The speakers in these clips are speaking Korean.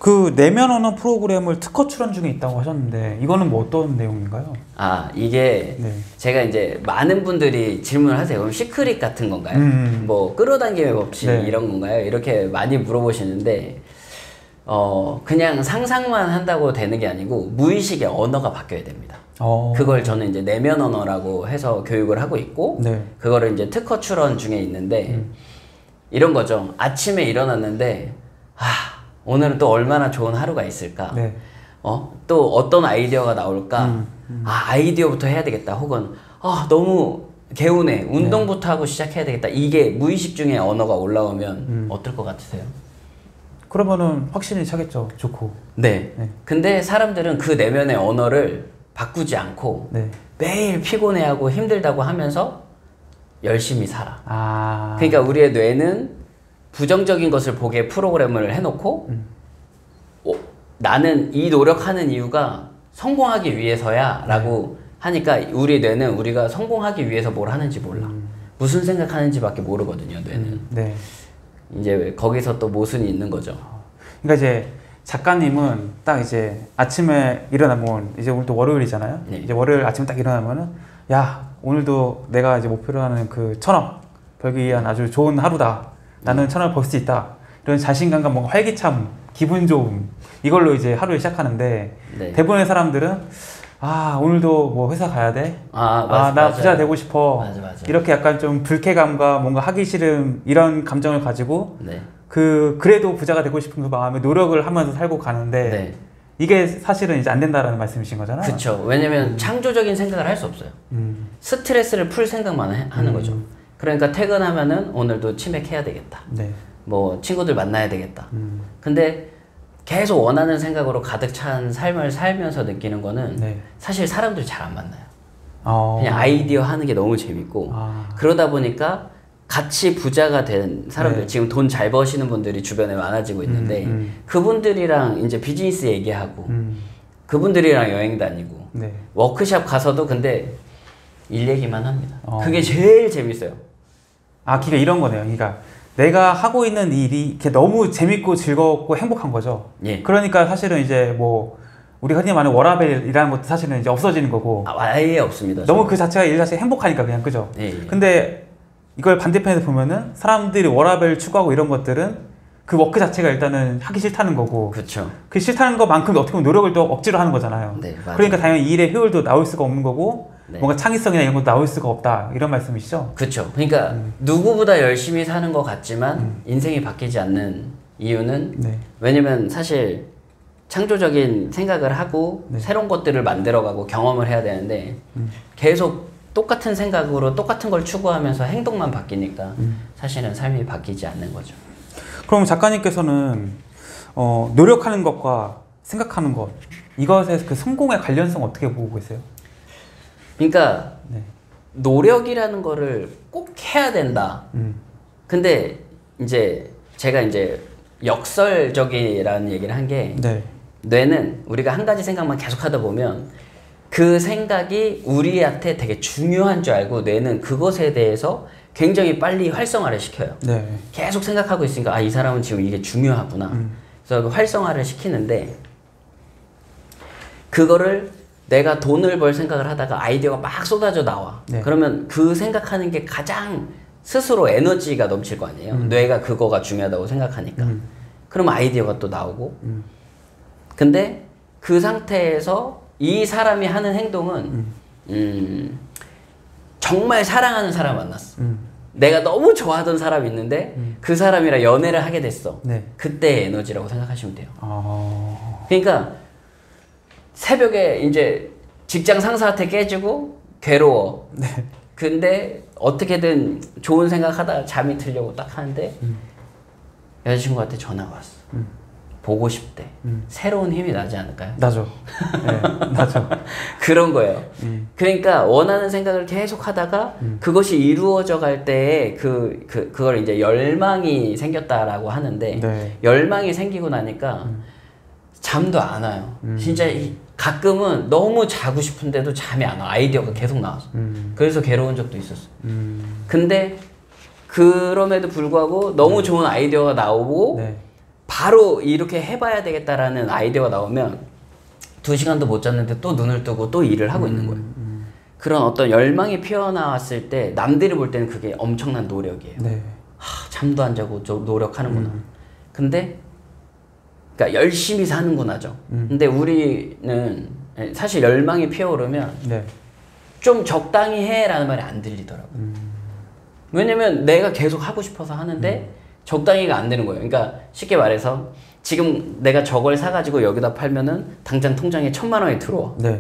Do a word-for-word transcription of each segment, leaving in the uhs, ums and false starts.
그 내면 언어 프로그램을 특허 출원 중에 있다고 하셨는데 이거는 뭐 어떤 내용인가요? 아 이게 네. 제가 이제 많은 분들이 질문을 하세요. 그럼 시크릿 같은 건가요? 음. 뭐 끌어당김의 법칙 네. 이런 건가요? 이렇게 많이 물어보시는데 어 그냥 상상만 한다고 되는 게 아니고 무의식의 언어가 바뀌어야 됩니다. 오. 그걸 저는 이제 내면 언어라고 해서 교육을 하고 있고 네. 그거를 이제 특허 출원 중에 있는데 음. 이런 거죠. 아침에 일어났는데 아 오늘은 또 얼마나 좋은 하루가 있을까? 네. 어? 또 어떤 아이디어가 나올까? 음, 음. 아, 아이디어부터 해야 되겠다. 혹은, 아, 너무 개운해. 운동부터 네. 하고 시작해야 되겠다. 이게 무의식 중에 언어가 올라오면 음. 어떨 것 같으세요? 그러면은 확신이 차겠죠. 좋고. 네. 네. 근데 사람들은 그 내면의 언어를 바꾸지 않고 네. 매일 피곤해하고 힘들다고 하면서 열심히 살아. 아. 그러니까 우리의 뇌는 부정적인 것을 보게 프로그램을 해놓고 음. 어, 나는 이 노력하는 이유가 성공하기 위해서야 라고 네. 하니까 우리 뇌는 우리가 성공하기 위해서 뭘 하는지 몰라. 음. 무슨 생각하는지 밖에 모르거든요, 뇌는. 음. 네. 이제 거기서 또 모순이 있는 거죠. 그러니까 이제 작가님은 딱 이제 아침에 일어나면 이제 오늘 또 월요일이잖아요. 네. 이제 월요일 아침에 딱 일어나면은 야 오늘도 내가 이제 목표로 하는 그 천억 벌기 위한 아주 좋은 하루다. 나는 천억을 벌 수 있다. 이런 자신감과 뭔가 활기참, 기분 좋음 이걸로 이제 하루를 시작하는데 네. 대부분의 사람들은 아 오늘도 뭐 회사 가야 돼? 아, 아 나 부자 되고 싶어. 맞아, 맞아. 이렇게 약간 좀 불쾌감과 뭔가 하기 싫음 이런 감정을 가지고 네. 그 그래도 부자가 되고 싶은 그 마음에 노력을 하면서 살고 가는데 네. 이게 사실은 이제 안 된다라는 말씀이신 거잖아요. 그렇죠. 왜냐면 음. 창조적인 생각을 할 수 없어요. 음. 스트레스를 풀 생각만 해, 하는 음. 거죠. 그러니까 퇴근하면은 오늘도 치맥해야 되겠다. 네. 뭐 친구들 만나야 되겠다. 음. 근데 계속 원하는 생각으로 가득 찬 삶을 살면서 느끼는 거는 네. 사실 사람들 잘 안 만나요. 어. 그냥 아이디어 하는 게 너무 재밌고 아. 그러다 보니까 같이 부자가 된 사람들 네. 지금 돈 잘 버시는 분들이 주변에 많아지고 있는데 음, 음. 그분들이랑 이제 비즈니스 얘기하고 음. 그분들이랑 여행 다니고 네. 워크샵 가서도 근데 일 얘기만 합니다. 어. 그게 제일 재밌어요. 아, 그러니까 이런 거네요. 그러니까 내가 하고 있는 일이 이렇게 너무 재밌고 즐겁고 행복한 거죠. 예. 그러니까 사실은 이제 뭐 우리가 흔히 말하는 워라밸이라는 것도 사실은 이제 없어지는 거고. 아, 아예 없습니다. 너무 저는. 그 자체가 일 자체가 행복하니까 그냥 그죠. 예, 예. 근데 이걸 반대편에서 보면은 사람들이 워라밸 추구하고 이런 것들은 그 워크 자체가 일단은 하기 싫다는 거고. 그렇죠. 그 싫다는 것만큼 어떻게 보면 노력을 또 억지로 하는 거잖아요. 네, 맞아요. 그러니까 당연히 일의 효율도 나올 수가 없는 거고. 네. 뭔가 창의성이나 이런 것도 나올 수가 없다 이런 말씀이시죠? 그렇죠. 그러니까 음. 누구보다 열심히 사는 것 같지만 음. 인생이 바뀌지 않는 이유는 네. 왜냐면 사실 창조적인 생각을 하고 네. 새로운 것들을 만들어가고 경험을 해야 되는데 음. 계속 똑같은 생각으로 똑같은 걸 추구하면서 행동만 바뀌니까 음. 사실은 삶이 바뀌지 않는 거죠. 그럼 작가님께서는 어, 노력하는 것과 생각하는 것 이것의 그 성공의 관련성 어떻게 보고 계세요? 그러니까 네. 노력이라는 거를 꼭 해야 된다. 음. 근데 이제 제가 이제 역설적이라는 얘기를 한 게 네. 뇌는 우리가 한 가지 생각만 계속 하다 보면 그 생각이 우리한테 되게 중요한 줄 알고 뇌는 그것에 대해서 굉장히 빨리 활성화를 시켜요. 네. 계속 생각하고 있으니까 아, 이 사람은 지금 이게 중요하구나. 음. 그래서 그 활성화를 시키는데 그거를 내가 돈을 벌 생각을 하다가 아이디어가 막 쏟아져 나와. 네. 그러면 그 생각하는 게 가장 스스로 에너지가 넘칠 거 아니에요. 음. 뇌가 그거가 중요하다고 생각하니까. 음. 그럼 아이디어가 또 나오고. 음. 근데 그 상태에서 이 사람이 하는 행동은 음. 음, 정말 사랑하는 사람 만났어. 음. 내가 너무 좋아하던 사람이 있는데 음. 그 사람이랑 연애를 하게 됐어. 네. 그때의 에너지라고 생각하시면 돼요. 아... 그러니까 새벽에 이제 직장 상사한테 깨지고 괴로워. 네. 근데 어떻게든 좋은 생각하다가 잠이 들려고 딱 하는데 음. 여자친구한테 전화가 왔어. 음. 보고 싶대. 음. 새로운 힘이 나지 않을까요? 나죠. 네, 나죠. 그런 거예요. 음. 그러니까 원하는 생각을 계속 하다가 음. 그것이 이루어져 갈 때에 그, 그, 그걸 이제 열망이 생겼다라고 하는데 네. 열망이 생기고 나니까 음. 잠도 안 와요. 음. 진짜 가끔은 너무 자고 싶은데도 잠이 안 와. 아이디어가 계속 나와서. 음. 그래서 괴로운 적도 있었어. 음. 근데 그럼에도 불구하고 너무 네. 좋은 아이디어가 나오고 네. 바로 이렇게 해봐야 되겠다라는 아이디어가 나오면 두 시간도 못 잤는데 또 눈을 뜨고 또 일을 하고 음, 있는 거예요. 음. 그런 어떤 열망이 피어나왔을 때 남들이 볼 때는 그게 엄청난 노력이에요. 네. 하, 잠도 안 자고 좀 노력하는구나. 음. 근데 그러니까 열심히 사는구나죠. 음. 근데 우리는 사실 열망이 피어오르면 네. 좀 적당히 해라는 말이 안 들리더라고요. 음. 왜냐면 내가 계속 하고 싶어서 하는데 음. 적당히가 안 되는 거예요. 그러니까 쉽게 말해서 지금 내가 저걸 사가지고 여기다 팔면은 당장 통장에 천만 원이 들어와. 네.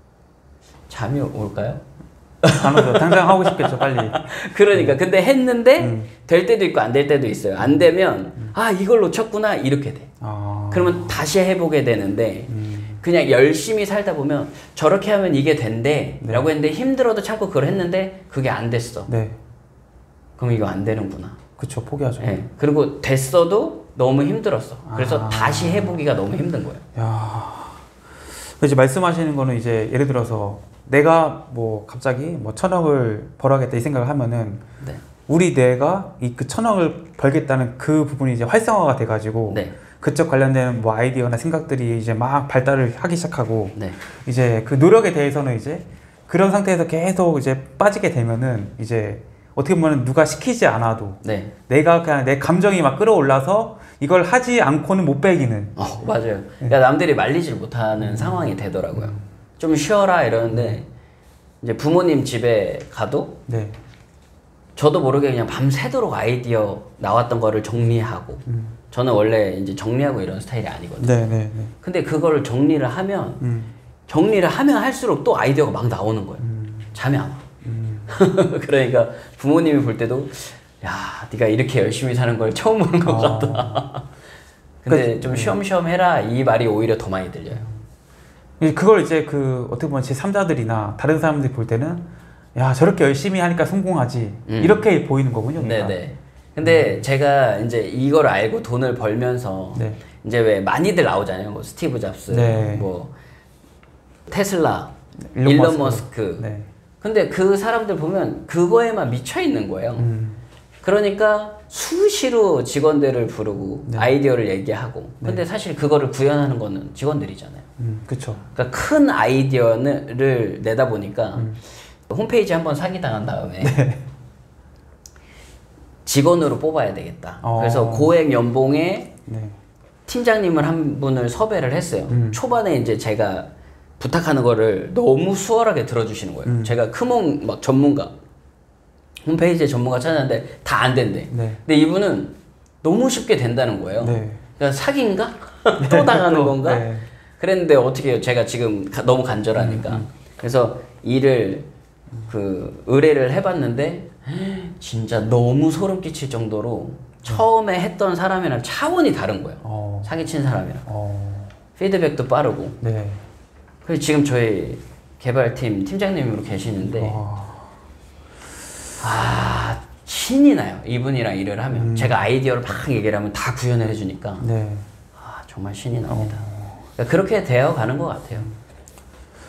잠이 올까요? 안 오죠. 당장 하고 싶겠죠, 빨리. 그러니까. 근데 했는데 음. 될 때도 있고 안 될 때도 있어요. 안 되면 음. 아, 이걸 놓쳤구나 이렇게 돼. 아. 그러면 다시 해보게 되는데 음. 그냥 열심히 살다 보면 저렇게 하면 이게 된대 네. 라고 했는데 힘들어도 참고 그걸 했는데 그게 안 됐어. 네. 그럼 이거 안 되는구나. 그쵸, 포기하죠. 네. 그리고 됐어도 너무 힘들었어. 그래서 아. 다시 해보기가 너무 힘든 거예요. 야. 이제 말씀하시는 거는 이제 예를 들어서 내가 뭐 갑자기 뭐 천억을 벌어야겠다 이 생각을 하면은 네. 우리 뇌가 이 그 천억을 벌겠다는 그 부분이 이제 활성화가 돼가지고 네. 그쪽 관련된 뭐 아이디어나 생각들이 이제 막 발달을 하기 시작하고 네. 이제 그 노력에 대해서는 이제 그런 상태에서 계속 이제 빠지게 되면은 이제 어떻게 보면 누가 시키지 않아도 네. 내가 그냥 내 감정이 막 끌어올라서 이걸 하지 않고는 못 빼기는. 어, 맞아요. 그러니까 남들이 말리질 못하는 음. 상황이 되더라고요. 음. 좀 쉬어라 이러는데 이제 부모님 집에 가도 네. 저도 모르게 그냥 밤새도록 아이디어 나왔던 거를 정리하고 음. 저는 원래 이제 정리하고 이런 스타일이 아니거든요. 네, 네, 네. 근데 그거를 정리를 하면 음. 정리를 하면 할수록 또 아이디어가 막 나오는 거예요. 음. 잠이 안 와. 음. 그러니까 부모님이 볼 때도 야, 네가 이렇게 열심히 사는 걸 처음 보는 것 어. 같다. 근데 그러니까, 좀 쉬엄쉬엄 해라 이 말이 오히려 더 많이 들려요. 그걸 이제 그 어떻게 보면 제삼자들이나 다른 사람들이 볼 때는 야, 저렇게 열심히 하니까 성공하지 음. 이렇게 보이는 거군요. 그러니까. 네네. 근데 음. 제가 이제 이걸 알고 돈을 벌면서 네. 이제 왜 많이들 나오잖아요. 뭐 스티브 잡스, 네. 뭐 테슬라, 일론, 일론 머스크. 머스크. 네. 근데 그 사람들 보면 그거에만 미쳐 있는 거예요. 음. 그러니까 수시로 직원들을 부르고 네. 아이디어를 얘기하고 근데 네. 사실 그거를 구현하는 거는 직원들이잖아요. 음, 그쵸. 그러니까 큰 아이디어를 내다 보니까 음. 홈페이지 한번 사기당한 다음에 네. 직원으로 뽑아야 되겠다. 어. 그래서 고액 연봉에 네. 팀장님을 한 분을 섭외를 했어요. 음. 초반에 이제 제가 부탁하는 거를 너무 수월하게 들어주시는 거예요. 음. 제가 크몽 막 전문가 홈페이지에 전문가 찾았는데 다 안 된대. 네. 근데 이분은 너무 쉽게 된다는 거예요. 네. 그러니까 사기인가? 또 당하는 건가? 네. 그랬는데 어떻게 해요? 제가 지금 가, 너무 간절하니까. 음, 음. 그래서 일을 그 의뢰를 해봤는데 진짜 너무 소름 끼칠 정도로 처음에 했던 사람이랑 차원이 다른 거예요. 어. 사기친 사람이랑. 어. 피드백도 빠르고. 네. 그래서 지금 저희 개발팀 팀장님으로 계시는데 어. 아 신이 나요. 이분이랑 일을 하면. 음. 제가 아이디어를 막 얘기를 하면 다 구현을 해주니까 네. 아 정말 신이 납니다. 어. 그러니까 그렇게 되어 가는 것 같아요.